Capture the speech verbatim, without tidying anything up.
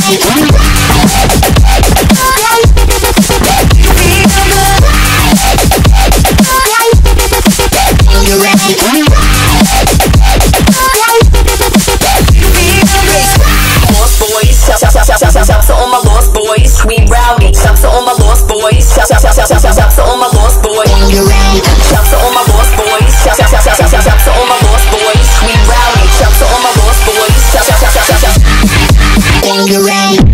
Shouts to all my lost boys, we rowdy. Shouts to all my lost boys. Shouts to all my lost boys. Shouts to all my lost boys. Shouts to all my lost boys, we rowdy. Shouts to all my lost boys. Shouts. When you're ready.